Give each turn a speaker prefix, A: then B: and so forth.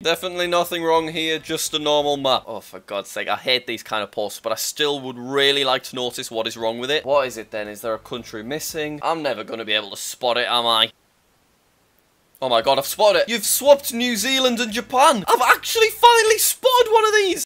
A: Definitely nothing wrong here, just a normal map. Oh, for God's sake, I hate these kind of posts, but I still would really like to notice what is wrong with it. What is it then? Is there a country missing? I'm never going to be able to spot it, am I? Oh my God, I've spotted it. You've swapped New Zealand and Japan. I've actually finally spotted one of these.